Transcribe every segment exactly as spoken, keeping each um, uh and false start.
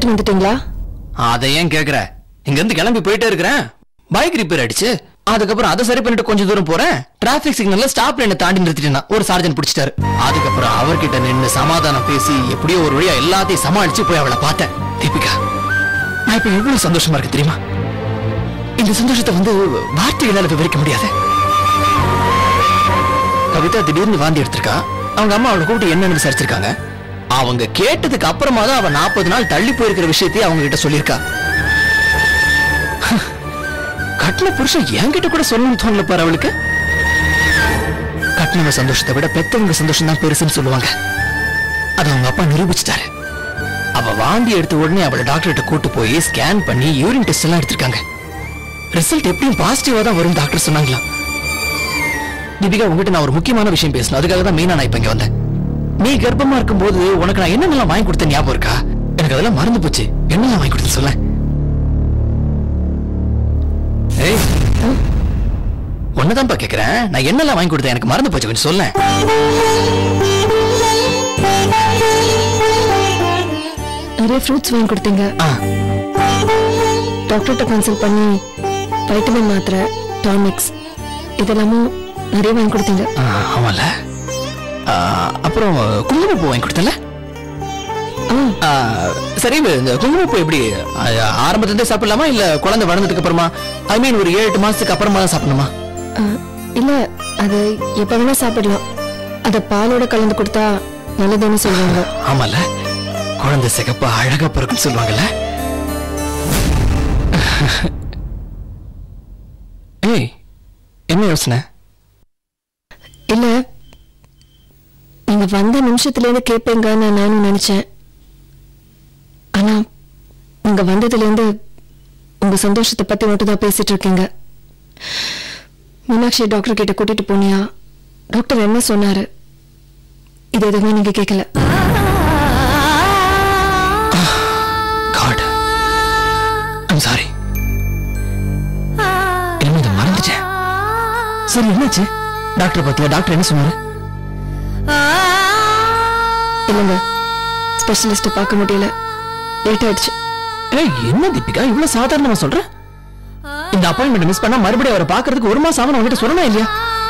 பாத்துட்டு வந்துட்டீங்களா? அதை ஏன் கேக்குற? இங்க இருந்து கிளம்பி போயிட்டே இருக்கிறேன், பைக் ரிப்பேர் ஆயிடுச்சு. அதுக்கப்புறம் அதை சரி பண்ணிட்டு கொஞ்சம் தூரம் போறேன், டிராபிக் சிக்னல்ல ஸ்டாப் லைனை தாண்டி நிறுத்திட்டேன்னா ஒரு சார்ஜன் பிடிச்சிட்டாரு. அதுக்கப்புறம் அவர்கிட்ட நின்று சமாதானம் பேசி எப்படியோ ஒரு வழியா எல்லாத்தையும் சமாளிச்சு போய் அவளை பார்த்தேன். தீபிகா, நான் இப்ப எவ்வளவு சந்தோஷமா இருக்கு தெரியுமா? இந்த சந்தோஷத்தை வந்து வார்த்தைகளால விவரிக்க முடியாது. கவிதா திடீர்னு வாந்தி எடுத்திருக்கா. அவங்க அம்மா அவளை கூப்பிட்டு என்னன்னு விசாரிச்சிருக்காங்க. அவங்க கேட்டதுக்கு அப்புறமா தான் அவ நாற்பது நாள் தள்ளி போயிருக்கிற விஷயத்தையும் அவங்க கிட்ட சொல்லியிருக்கா. கட்டின புருஷன் என்கிட்ட கூட சொல்லணும்னு தோணல பாரு அவளுக்கு. கட்டினவங்க சந்தோஷத்தை விட பெத்தவங்க சந்தோஷம் தான் பெருசுன்னு சொல்லுவாங்க. அது அவங்க அப்பா நிரூபிச்சிட்டாரு. அவ வாந்தி எடுத்த உடனே அவளை டாக்டர்கிட்ட கூட்டு போய் ஸ்கேன் பண்ணி யூரின் டெஸ்ட் எல்லாம் எடுத்திருக்காங்க. ரிசல்ட் எப்படியும் பாசிட்டிவா தான் வரும் டாக்டர் சொன்னாங்களா. தீபிகா, உங்ககிட்ட நான் ஒரு முக்கியமான விஷயம் பேசணும். அதுக்காக தான் மெயினா நான் இப்ப இங்க வந்தேன். நீ கர்ப்பமா இருக்கும் போது உனக்கு நான் என்னென்னலாம் வாங்கி கொடுத்த ஞாபகம் இருக்கா? எனக்கு அதெல்லாம் மறந்து போச்சு. என்னெல்லாம் வாங்கி கொடுத்த சொல்ல. ஏய், ஒன்னதான்ப்பா கேக்குறேன். நான் என்னெல்லாம் வாங்கி கொடுத்தேன் எனக்கு மறந்து போச்சு, கொஞ்சம் சொல்ல. நிறைய ஃப்ரூட்ஸ் வாங்கி கொடுத்தீங்க. டாக்டர்கிட்ட கன்சல்ட் பண்ணி வைட்டமின் மாத்திரை, டானிக்ஸ் இதெல்லாமும் நிறைய வாங்கி கொடுத்தீங்க. ஆமால. அப்புறம் குங்குமப்பூ வாங்கி கொடுத்தல. சரி, இந்த குங்குமப்பூ எப்படி ஆரம்பத்துல சாப்பிடலாமா இல்ல குழந்தை வளர்ந்ததுக்கு அப்புறமா, ஐ மீன் ஒரு ஏழு எட்டு மாசத்துக்கு அப்புறமா தான் சாப்பிடணுமா? இல்ல, அது எப்ப வேணா சாப்பிடலாம். அத பாலோட கலந்து கொடுத்தா நல்லதுன்னு சொல்லுவாங்க. ஆமால, குழந்தை சிகப்பா அழகா பிறக்குன்னு சொல்லுவாங்கல்ல. ஏய், என்ன யோசனை? இல்ல, நீங்க வந்த நிமிஷத்துல இருந்து கேட்பீங்கன்னு நானும் நினைச்சேன். ஆனா நீங்க வந்ததுல இருந்து உங்க சந்தோஷத்தை பத்தி மட்டும் தான் பேசிட்டு இருக்கீங்க. மீனாட்சி டாக்டர் கிட்ட கூட்டிட்டு போனியா? டாக்டர் என்ன சொன்னாரு? இது எதுவுமே நீங்க கேட்கல. God, I'm sorry. என்ன இதை மறந்துட்டேன். சரி, என்னாச்சு? டாக்டர் பத்தியா? டாக்டர் என்ன சொன்னாரு? இல்லங்க, ஸ்பெஷலிஸ்ட பார்க்க முடியல, லேட் ஆயிடுச்சு. ஏய், என்ன தீபிகா இவ்வளவு சாதாரணமா சொல்ற? இந்த அப்பாயின்மெண்ட் மிஸ் பண்ணா மறுபடியும் அவரை பார்க்கிறதுக்கு ஒரு மாசம் ஆகும். அவங்கிட்ட சொல்லணும் இல்லையா?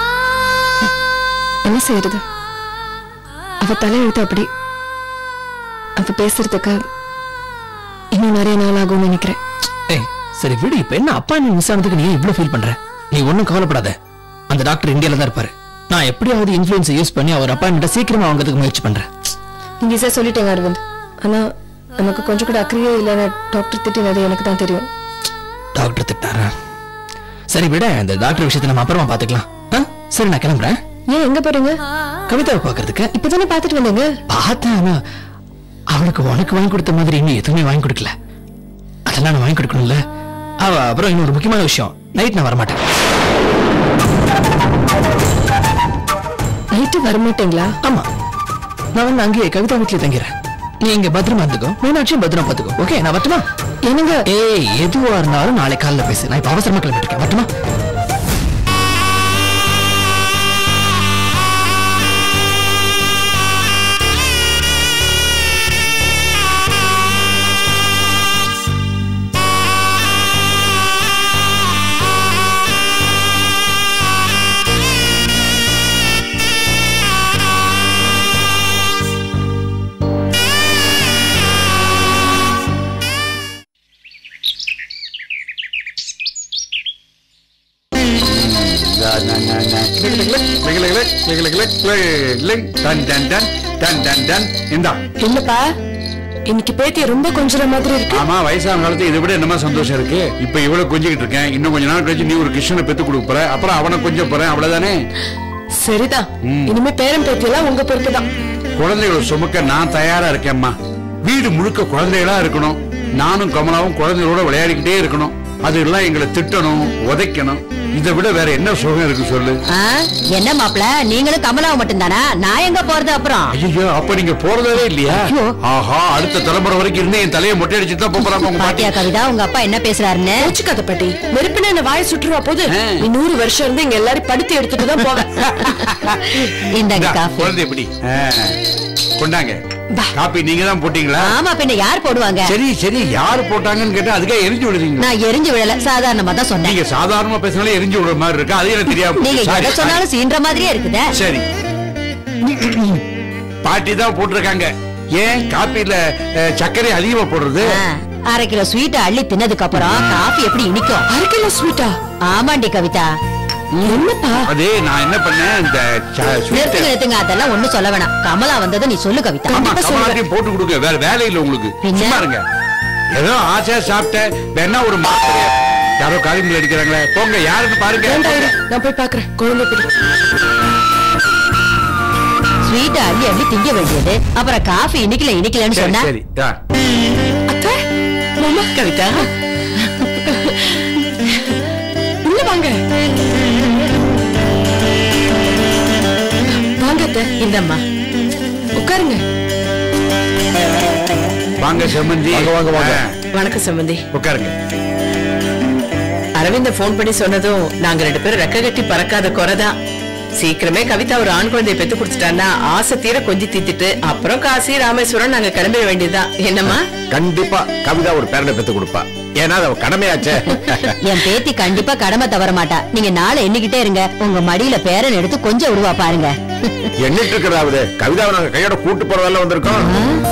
என்ன செய்யறது? அவ தலையெழுத்து அப்படி. அவ பேசுறதுக்கு இன்னும் நிறைய நாள் ஆகும்னு நினைக்கிறேன். ஏய், சரி விடு. இப்ப என்ன அப்பாயின்மெண்ட் மிஸ் ஆனதுக்கு நீ இவ்வளவு ஃபீல் பண்ற? நீ ஒன்னும் கவலைப்படாத. அந்த டாக்டர் இந்தியால தான் இருப்பாரு. நான் எப்படியாவது இன்ஃப்ளூயன்ஸ் யூஸ் பண்ணி அவர் அப்பாயின்மெண்ட்டை சீக்கிரமா வாங்கிறதுக்கு முயற்சி பண்றேன். நீங்க சார் சொல்லிட்டேங்க அரவிந்த். ஆனா நமக்கு கொஞ்சம் கூட அக்கறையே இல்லைன்னு டாக்டர் திட்டினது எனக்கு தான் தெரியும். டாக்டர் திட்டாரா? சரி விட, இந்த டாக்டர் விஷயத்தை நம்ம அப்புறமா பாத்துக்கலாம். சரி, நான் கிளம்புறேன். ஏன் எங்க போறீங்க? கவிதாவை பாக்குறதுக்கு. இப்பதானே பாத்துட்டு வந்தீங்க. பார்த்தேன், ஆனா அவளுக்கு உனக்கு வாங்கி கொடுத்த மாதிரி இன்னும் எதுவுமே வாங்கி கொடுக்கல. அதெல்லாம் நான் வாங்கி கொடுக்கணும்ல. அவ அப்புறம் இன்னொரு முக்கியமான விஷயம், நைட் நான் வரமாட்டேன். நைட்டு வரமாட்டீங்களா? ஆமா, நான் வந்து அங்கேயே கவிதா வீட்டுல தங்கிறேன். நீ இங்க பத்திரமா இருந்துக்கோ, மீனாட்சியும் பத்திரமா பாத்துக்கோ. ஓகே, நான் வரட்டுமா? என்னங்க? ஏய், எதுவா இருந்தாலும் நாளை காலைல பேசு. நான் இப்ப அவசரமா கிளம்பிட்டு வரட்டுமா? என்னப்பா இன்னைக்கு பேத்திய ரொம்ப கொஞ்சம் மாதிரி இருக்கு. ஆமா, வயசான காலத்து இதை விட என்னமா சந்தோஷம் இருக்கு? இப்ப இவ்வளவு கொஞ்சிக்கிட்டு இருக்கேன். இன்னும் கொஞ்ச நாள் கழிச்சு நீ ஒரு கிருஷ்ணனை பெத்து கொடுக்க போற, அப்புறம் அவனை கொஞ்சம் போறேன், அவ்வளவுதானே? சரிதான், இனிமே பேரன் பேத்தியெல்லாம் உங்க பொறுப்புதான். குழந்தைகளை சுமக்க நான் தயாரா இருக்கேன்மா. வீடு முழுக்க குழந்தைகளா இருக்கணும். நானும் கமலாவும் குழந்தைகளோட விளையாடிக்கிட்டே இருக்கணும். அதெல்லாம் எங்களை திட்டணும், உதைக்கணும். இதை விட வேற என்ன சுகம் இருக்கு சொல்லு? என்ன மாப்பிள, நீங்களும் கமலாவும் மட்டும்தானா? நான் எங்க போறது அப்புறம்? ஐயோ, அப்ப நீங்க போறதே இல்லையா? ஆஹா, அடுத்த தலைமுறை வரைக்கும் இருந்து என் தலையை மொட்டை அடிச்சுட்டு தான் போறாங்க உங்க பாட்டியா. கவிதா, உங்க அப்பா என்ன பேசுறாருன்னு கதை பாட்டி. நெருப்புன்னு என்ன வாய சுற்றுவா போது. நீ நூறு வருஷம் இருந்து இங்க எல்லாரும் படுத்து எடுத்துட்டு தான் போவேன். இந்த குழந்தை எப்படி கொண்டாங்க? காப்பி நீங்க தான் போட்டீங்களா? ஆமா, பின்ன யார் போடுவாங்க? சரி சரி, யாரு போட்டாங்கன்னு கேட்டா அதுக்கே எரிஞ்சு விடுறீங்க. நான் எரிஞ்சு விடல, சாதாரணமா தான் சொன்னேன். நீங்க சாதாரணமா பேசினாலே எரிஞ்சு விடுற மாதிரி இருக்கு, அது எனக்கு தெரியாது. நீங்க எதை சொன்னாலும் சீன்ற மாதிரியே இருக்குதே. சரி, பாட்டி தான் போட்டிருக்காங்க. ஏன் காப்பில சர்க்கரை அதிகமா போடுறது? அரை கிலோ ஸ்வீட் அள்ளி தின்னதுக்கு அப்புறம் காபி எப்படி இனிக்கும்? அரை கிலோ ஸ்வீட்டா? ஆமாண்டி கவிதா. என்னப்பா அதே நான் என்ன பண்ணேன், இந்த நிறுத்துங்க நிறுத்துங்க, அதெல்லாம் ஒண்ணு சொல்ல வேணாம். கமலா வந்தது நீ சொல்லு கவிதா. கமலாத்தையும் போட்டு கொடுங்க, வேற வேலை இல்ல உங்களுக்கு. சும்மா இருங்க. ஏதோ ஆசையா சாப்பிட்டேன், வேணா ஒரு மாத்திரை. யாரோ காரியங்கள் அடிக்கிறாங்களே, போங்க யாருன்னு பாருங்க. நான் போய் பாக்குறேன். குழந்தை பிடி ஸ்வீட் அள்ளி அள்ளி திங்க வேண்டியது, அப்புறம் காஃபி இனிக்கல இனிக்கலன்னு சொன்னா. சரி அத்தை, மாமா, கவிதா உள்ள வாங்க. வாங்க அத்தை, இந்தம்மா உட்காருங்க. வாங்க செம்மந்தி. வாங்க வாங்க. வணக்கம் செம்மந்தி, உட்காருங்க. அரவிந்த போன் பண்ணி சொன்னதும் நாங்க ரெண்டு பேரும் ரெக்க கட்டி பறக்காத குறைதான். சீக்கிரமே கவிதா ஒரு ஆண் குழந்தைய பெத்து குடுத்துட்டான்னா ஆசை தீர கொஞ்சி தீத்துட்டு அப்புறம் காசி ராமேஸ்வரம் நாங்க கிளம்பிட வேண்டியதுதான். என்னம்மா? கண்டிப்பா கவிதா ஒரு பேரனை பெத்து கொடுப்பா, ஏன்னா அவ கடமையாச்சே. என் பேத்தி கண்டிப்பா கடமை தவற மாட்டா. நீங்க நாளை எண்ணிக்கிட்டே இருங்க, உங்க மடியில பேரன் எடுத்து கொஞ்சம் விடுவா பாருங்க. எண்ணிட்டு இருக்கிறாவது கவிதாவை நாங்க கையோட கூட்டு போறதால வந்திருக்கோம்.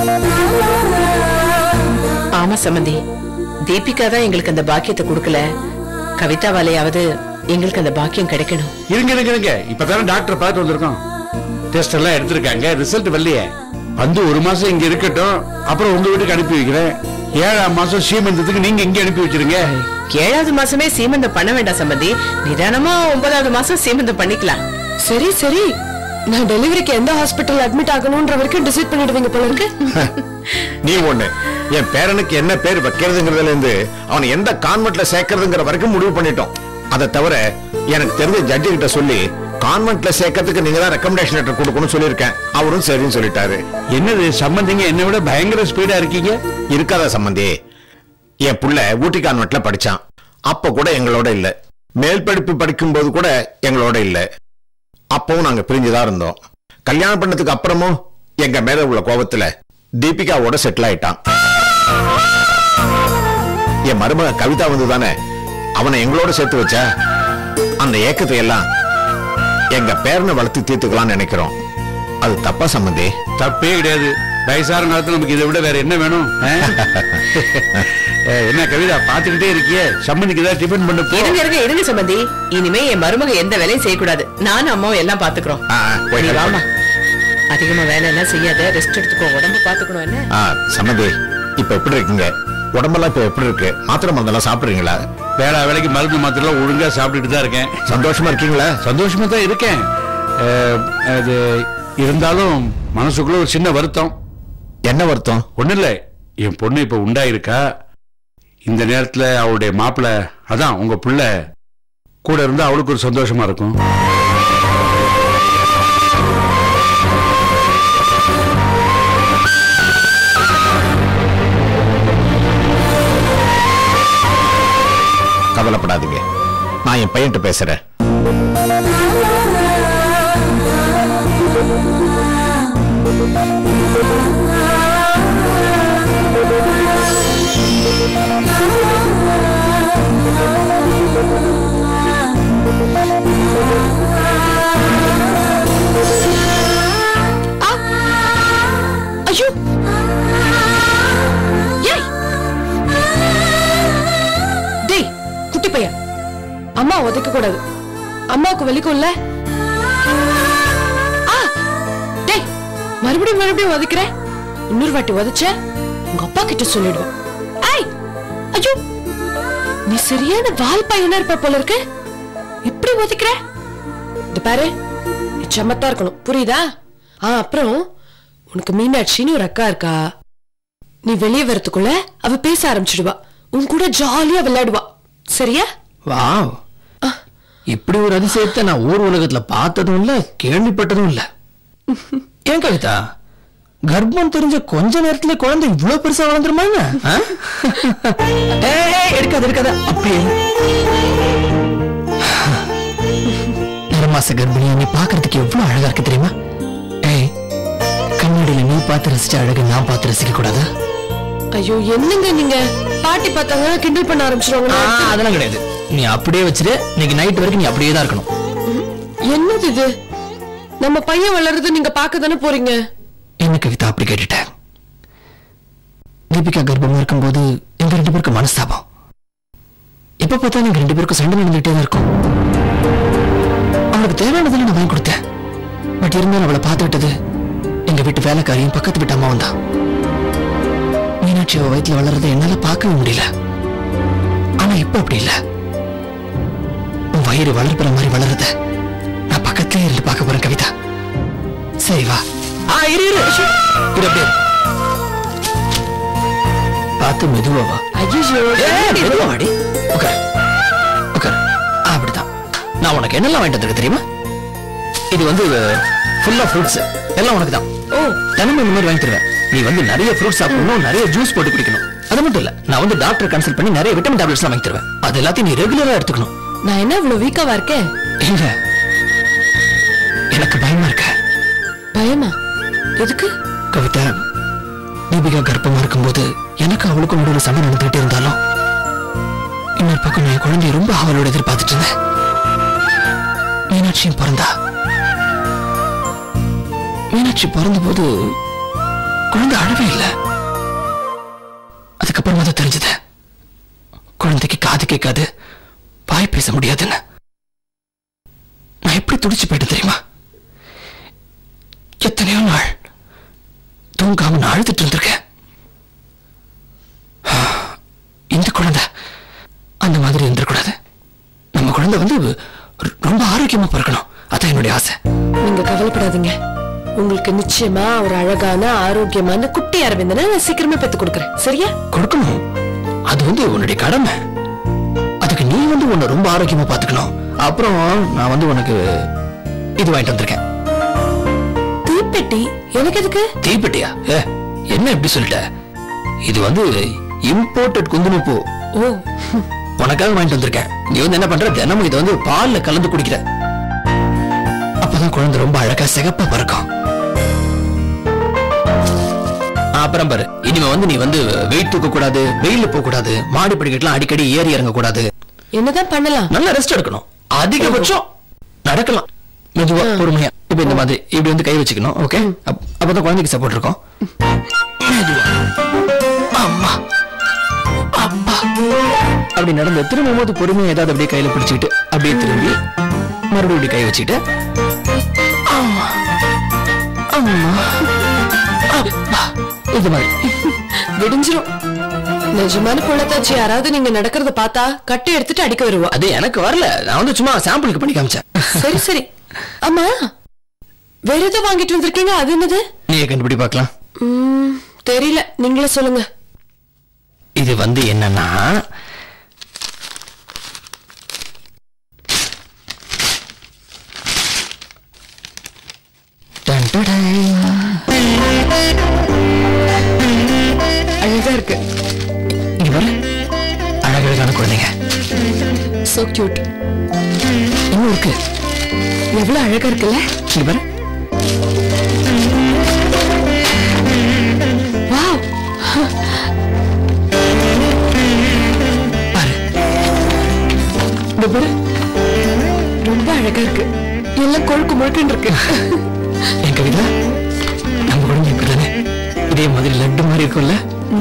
ஆமா சம்பந்தி, தீபிகா தான் எங்களுக்கு அந்த பாக்கியத்தை கொடுக்கல. கவிதாவாலேயாவது எங்களுக்கு அந்த பாக்கியம் கிடைக்கணும். இருங்க இருங்க இருங்க, இப்பதானே டாக்டர் பார்த்து வந்திருக்கோம். டெஸ்ட் எல்லாம் எடுத்திருக்காங்க, ரிசல்ட் வரலையே. வந்து ஒரு மாசம் இங்க இருக்கட்டும், அப்புறம் உங்க வீட்டுக்கு அனுப்பி வைக்கிறேன். ஏழாம் மாசம் சீமந்தத்துக்கு நீங்க இங்க அனுப்பி வச்சிருங்க. ஏழாவது மாசமே சீமந்தம் பண்ண வேண்டாம் சம்பந்தி, நிதானமா ஒன்பதாவது மாசம் சீமந்தம் பண்ணிக்கலாம். சரி சரி, நான் டெலிவரிக்கு எந்த ஹாஸ்பிட்டல் அட்மிட் ஆகணும்ன்ற வரைக்கும் டிசைட் பண்ணிடுவீங்க போல இருக்கு. நீ ஒண்ணு, என் பேரனுக்கு என்ன பேர் வைக்கிறதுங்கிறதுல இருந்து அவனை எந்த கான்வென்ட்ல சேர்க்கறதுங்கிற வரைக்கும் முடிவு பண்ணிட்டோம். அதை தவிர எனக்கு தெரிஞ்ச ஜட்ஜி கிட்ட சொல்லி கான்வென்ட்ல சேர்க்கறதுக்கு நீங்க தான் ரெக்கமெண்டேஷன் லெட்டர் கொடுக்கணும்னு சொல்லியிருக்கேன். அவரும் சரின்னு சொல்லிட்டாரு. என்னது சம்பந்திங்க, என்னை விட பயங்கர ஸ்பீடா இருக்கீங்க. இருக்காதா சம்பந்தி, என் புள்ள ஊட்டி கான்வென்ட்ல படிச்சான், அப்ப கூட எங்களோட இல்ல. மேல் படிப்பு படிக்கும் போது கூட எங்களோட இல்ல. அப்பவும் நாங்க பிரிஞ்சுதான் இருந்தோம். கல்யாணம் பண்ணதுக்கு அப்புறமும் எங்க மேல உள்ள கோபத்துல தீபிகாவோட செட்டில் ஆயிட்டான். என் மருமக கவிதா வந்து தானே அவனை எங்களோட சேர்த்து வச்ச. அந்த ஏக்கத்தை எல்லாம் எங்க பேரனை வளர்த்து தீர்த்துக்கலாம்னு நினைக்கிறோம். அது தப்பா சம்பந்தி? தப்பே கிடையாது. வயசான காலத்துல நமக்கு இதை விட வேற என்ன வேணும்? என்ன கவிதா பாத்துக்கிட்டே இருக்கியே, சம்பந்திக்கு ஏதாவது டிபன் பண்ண போ. இருங்க இருங்க இருங்க சம்பந்தி, இனிமே என் மருமக எந்த வேலையும் செய்யக்கூடாது. நானும் அம்மாவும் எல்லாம் பாத்துக்கிறோம். வாமா, அதிகமா வேலை எல்லாம் செய்யாத, ரெஸ்ட் எடுத்துக்கோ, உடம்பு பாத்துக்கணும். என்ன சம்பந்தி, இப்ப எப்படி இருக்குங்க உடம்பெல்லாம்? இப்ப எப்படி இருக்கு? மாத்திரை மருந்தெல்லாம் சாப்பிடுறீங்களா? வேலை வேலைக்கு மருந்து மாத்திரை ஒழுங்கா சாப்பிட்டுட்டு தான் இருக்கேன். சந்தோஷமா இருக்கீங்களா? சந்தோஷமா தான் இருக்கேன். அது இருந்தாலும் மனசுக்குள்ள ஒரு சின்ன வருத்தம். என்ன வருத்தம்? ஒண்ணு இல்ல, என் பொண்ணு இப்ப உண்டாயிருக்கா. இந்த நேரத்துல அவளுடைய மாப்பிள்ள, அதான் உங்க பிள்ளை கூட இருந்தா அவளுக்கு ஒரு சந்தோஷமா இருக்கும். கவலைப்படாதீங்க, நான் என் பையன்கிட்ட பேசுறேன். ஐயோ, டேய் குட்டி பையன், அம்மா உதைக்க கூடாது. அம்மாவுக்கு வலிக்கும்ல. டேய், மறுபடியும் மறுபடியும் உதைக்கிற. இன்னொரு வாட்டி உதைச்ச உங்க அப்பா கிட்ட சொல்லிடுவேன். ஐய், ஐயோ, நீ சரியான வால் பையனா இருப்ப போல இருக்கு. இப்படி உதைக்கிற. இது பாரு, சமத்தா இருக்கணும், புரியுதா? ஆ, அப்புறம் உனக்கு மீனாட்சின்னு ஒரு அக்கா இருக்கா. நீ வெளியே வரதுக்குள்ள அவ பேச ஆரம்பிச்சிடுவா, உன் கூட ஜாலியா விளையாடுவா. சரியா? வாவ், இப்படி ஒரு அதிசயத்தை நான் ஊர் உலகத்துல பார்த்ததும் இல்ல, கேள்விப்பட்டதும் இல்ல. ஏன் கவிதா, கர்ப்பம் தெரிஞ்ச கொஞ்ச நேரத்துல குழந்தை இவ்வளவு பெருசா வளர்ந்துருமாங்க? எடுக்காத எடுக்காத, அப்படியே நிறமாச கர்ப்பிணியா நீ பாக்குறதுக்கு எவ்வளவு அழகா இருக்கு தெரியுமா? ஏய், கண்ணு கண்ணாடியில நீ பார்த்து ரசிச்ச அழகு நான் பார்த்து ரசிக்க கூடாது? ஐயோ என்னங்க நீங்க பாட்டி பார்த்தாங்க கிண்டல் பண்ண ஆரம்பிச்சிருவாங்க. அதெல்லாம் கிடையாது. நீ அப்படியே வச்சிரு. இன்னைக்கு நைட் வரைக்கும் நீ அப்படியே தான் இருக்கணும். என்னது இது? நம்ம பையன் வளருது நீங்க பார்க்க தானே போறீங்க. என்ன கவிதா அப்படி கேட்டுட்டேன்? தீபிகா கர்ப்பமா இருக்கும்போது எங்க ரெண்டு பேருக்கு மனஸ்தாபம். இப்ப பார்த்தா எங்க ரெண்டு பேருக்கும் சண்டை நடந்துகிட்டே தான் இருக்கும். அவளுக்கு தேவையானதெல்லாம் நான் வாங்கி கொடுத்தேன். பட் இருந்தாலும் அவளை பார்த்து விட்டது எங்க வீட்டு வேலைக்காரியும் பக்கத்து வீட்டு அம்மாவும் தான். மீனாட்சி அவ வயிற்றுல வளர்றதை என்னால பார்க்கவே முடியல. ஆனா இப்ப அப்படி இல்ல. உன் வயிறு வளர்ப்புற மாதிரி வளருத நான் பக்கத்திலே இருந்து பார்க்க போறேன் கவிதா. சரி வா. ஆ இரு இரு இரு அப்படியே பார்த்து மெதுவா வா. மெதுவா வாடி. உட்கார் உட்கார். அப்படிதான். நான் உனக்கு என்னெல்லாம் வாங்கிட்டு வந்திருக்க தெரியுமா? இது வந்து ஃபுல்லா ஃப்ரூட்ஸ் எல்லாம் உனக்கு தான். ஓ தினமும் இந்த மாதிரி வாங்கி தருவேன். நீ வந்து நிறைய ஃப்ரூட்ஸ் சாப்பிடணும், நிறைய ஜூஸ் போட்டு குடிக்கணும். அது மட்டும் இல்ல, நான் வந்து டாக்டர் கன்சல்ட் பண்ணி நிறைய விட்டமின் டேப்லெட்ஸ் வாங்கி தருவேன். அது எல்லாத்தையும் நீ ரெகுலரா எடுத்துக்கணும். நான் என்ன இவ்வளவு வீக்காவா இருக்கேன்? இல்ல எனக்கு பயமா இருக்க. பயமா? எதுக்கு? கவிதா, தீபிகா கர்ப்பமா இருக்கும்போது எனக்கு அவளுக்கும் நடுவில் சண்டை நடந்துகிட்டே இருந்தாலும் இன்னொரு பக்கம் என் குழந்தைய ரொம்ப அவளோட எதிர்பார்த்துட்டு இருந்தேன். மீனாட்சியும் பிறந்தா. மீனாட்சி பிறந்த போது குழந்தை அழவே இல்லை. அதுக்கப்புறமா தான் தெரிஞ்சது குழந்தைக்கு காது கேட்காது, வாய் பேச முடியாதுன்னு. நான் எப்படி துடிச்சு போயிட்டேன் தெரியுமா? எத்தனையோ நாள் தூங்காம நான் அழுதுட்டு இருந்திருக்கேன். இந்த குழந்தை அந்த மாதிரி இருந்திருக்கூடாது. நம்ம குழந்தை வந்து ரொம்ப ஆரோக்கியமா பிறக்கணும். அதான் என்னுடைய ஆசை. நீங்க கவலைப்படாதீங்க. உங்களுக்கு நிச்சயமா ஒரு அழகான ஆரோக்கியமான குட்டி அரவிந்தனை நான் சீக்கிரமே பெத்து கொடுக்கறேன். சரியா? கொடுக்கணும். அது வந்து உன்னுடைய கடமை. அதுக்கு நீ வந்து உன்னை ரொம்ப ஆரோக்கியமா பாத்துக்கணும். அப்புறம் நான் வந்து உனக்கு இது வாங்கிட்டு வந்திருக்கேன். தீப்பெட்டி? எனக்கு எதுக்கு தீப்பெட்டியா? ஏ என்ன எப்படி சொல்லிட்ட? இது வந்து இம்போர்ட்டட் குங்கும பூ. ஓ, உனக்காக வாங்கிட்டு வந்திருக்கேன். நீ வந்து என்ன பண்ற? தினமும் இதை வந்து பால்ல கலந்து குடிக்கிற. அப்பதான் குழந்தை ரொம்ப அழகா சிகப்பா பிறக்கும். அப்புறம் பாரு, இனிமே வந்து நீ வந்து வெயிட் தூக்க கூடாது, வெயில போக கூடாது, மாடி படிக்கட்டுலாம் அடிக்கடி ஏறி இறங்க கூடாது. என்னதான் பண்ணலாம்? நல்லா ரெஸ்ட் எடுக்கணும். அதிகபட்சம் நடக்கலாம் மெதுவா பொறுமையா. இப்ப இந்த மாதிரி இப்படி வந்து கை வச்சுக்கணும். ஓகே, அப்பதான் குழந்தைக்கு சப்போர்ட் இருக்கும். மெதுவா அம்மா அப்பா அப்படி நடந்து திரும்பும் போது பொறுமையா ஏதாவது அப்படியே கையில பிடிச்சிக்கிட்டு அப்படியே திரும்பி மறுபடியும் இப்படி கை வச்சுக்கிட்டு அம்மா அம்மா அப்பா இது மாதிரி விடிஞ்சிரும். நிஜமான பொண்ணத்தாச்சு யாராவது நீங்க நடக்கிறத பார்த்தா கட்டை எடுத்துட்டு அடிக்க வருவா. அது எனக்கு வரல. நான் வந்து சும்மா சாம்பிளுக்கு பண்ணி காமிச்சேன். சரி சரி. ஆமா, வேற ஏதோ வாங்கிட்டு வந்திருக்கீங்க. அது என்னது? நீங்க கண்டுபிடி பார்க்கலாம். ம், தெரியல, நீங்களே சொல்லுங்க. இது வந்து என்னன்னா, அழகா இருக்கு. இங்க பாரு, அழகழகான குழந்தைங்க. So cute. இன்னும் இருக்கு. எவ்வளவு அழகா இருக்குல்ல? இங்க பாரு. வாவ், பாரு இந்த பாரு, ரொம்ப அழகா இருக்கு. எல்லாம் கொழுக்கு முழுக்குன்னு இருக்கு. என் கவிதா, நம்ம குழந்தை இப்படிதானே இதே மாதிரி லட்டு மாதிரி இருக்கும்ல?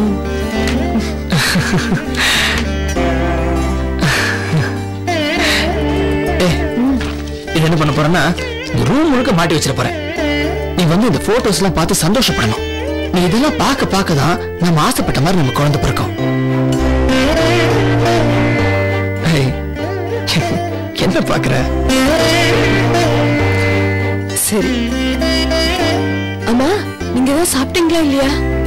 இது என்ன பண்ண போறேன்னா, இந்த ரூம் முழுக்க மாட்டி வச்சிட போறேன். நீ வந்து இந்த போட்டோஸ் எல்லாம் பார்த்து சந்தோஷப்படணும். நீ இதெல்லாம் பார்க்க பார்க்க தான் நம்ம ஆசைப்பட்ட மாதிரி நம்ம குழந்தை பிறக்கும். என்ன பாக்குற? சரி. அம்மா, நீங்க ஏதாவது சாப்பிட்டீங்களா இல்லையா?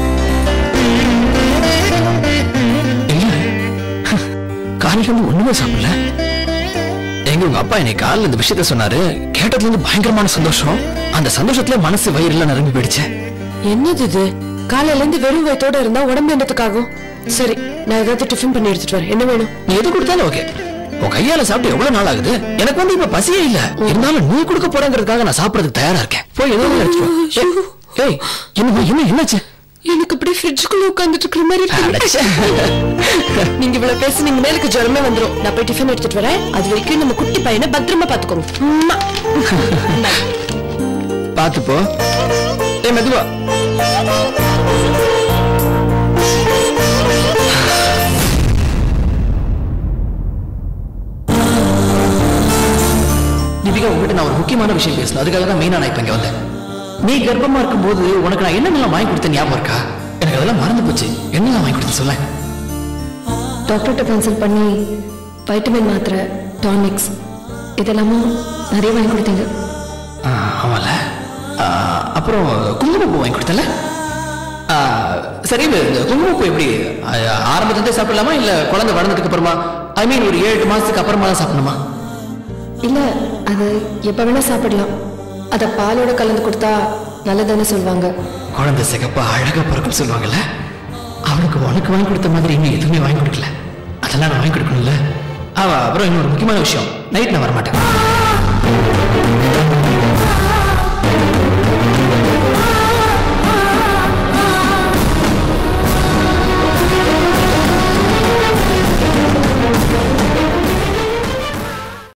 இல்ல, காலையில இருந்து ஒண்ணுமே சாப்பிடல. எங்க உங்க அப்பா என்னை காலையில இந்த விஷயத்த சொன்னாரு. கேட்டதுல இருந்து பயங்கரமான சந்தோஷம். அந்த சந்தோஷத்துல மனசு வயிறுல நிரம்பி போயிடுச்சு. என்னது இது? காலையில இருந்து வெறும் வயித்தோட இருந்தா உடம்பு என்னத்துக்காகும்? சரி, நான் ஏதாவது டிஃபன் பண்ணி எடுத்துட்டு வரேன். என்ன வேணும்? நீ எது கொடுத்தாலும் ஓகே. உன் கையால சாப்பிட்டு எவ்வளவு நாள் ஆகுது? எனக்கு வந்து இப்ப பசியே இல்ல. இருந்தாலும் நீ கொடுக்க போறேங்கிறதுக்காக நான் சாப்பிடறதுக்கு தயாரா இருக்கேன். போய் எதுவும் எடுத்துட்டு வா. ஏய் என்ன என்ன என்னாச்சு? எனக்கு அப்படியே ஃப்ரிட்ஜுக்குள்ள உட்கார்ந்துட்டு இருக்கிற மாதிரி இருக்கு. நீங்க இவ்வளவு பேசுனீங்கன்னா எனக்கு ஜுரமே வந்துரும். நான் போய் டிஃபன் எடுத்துட்டு வரேன். அது வரைக்கும் நம்ம குட்டி பையனை பத்திரமா பாத்துக்கோங்க. பாத்துப்போ. ஏ மெதுவா. தீபிகா, உங்ககிட்ட நான் ஒரு முக்கியமான விஷயம் பேசணும். அதுக்காக தான் மெயினா நான் இப்ப இங்க வந்தேன். நீ கர்ப்பமா இருக்கும் போது உனக்கு நான் என்னென்னலாம் வாங்கி கொடுத்தேன் ஞாபகம் இருக்கா? எனக்கு அதெல்லாம் மறந்து போச்சு. என்னெல்லாம் வாங்கி கொடுத்தேன் சொல்ல. டாக்டர்கிட்ட கன்சல்ட் பண்ணி வைட்டமின் மாத்திரை, டானிக்ஸ் இதெல்லாமும் நிறைய வாங்கி கொடுத்தீங்க. ஆமால. அப்புறம் குங்குமப்பூ வாங்கி கொடுத்தல. சரி, குங்குமப்பூ எப்படி ஆரம்பத்துலேருந்தே சாப்பிடலாமா இல்ல குழந்தை வளர்ந்ததுக்கு அப்புறமா, ஐ மீன் ஒரு ஏழு மாசத்துக்கு அப்புறமா தான் சாப்பிடணுமா? இல்ல, அது எப்ப வேணா சாப்பிடலாம். அத பாலோட கலந்து கொடுத்தா நல்லதுன்னு சொல்லுவாங்க. குழந்தை சிகப்பா அழகா பிறக்கும் சொல்லுவாங்கல்ல. அவனுக்கு உனக்கு வாங்கி கொடுத்த மாதிரி இன்னும் எதுவுமே வாங்கி கொடுக்கல. அதெல்லாம் நான் வாங்கி கொடுக்கணும்ல. அவ அப்புறம் இன்னொரு முக்கியமான விஷயம், நைட் நான் வரமாட்டேன்.